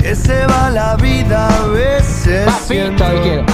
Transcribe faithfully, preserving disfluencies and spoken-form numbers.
que se va la vida a veces. Papito, siento quiero.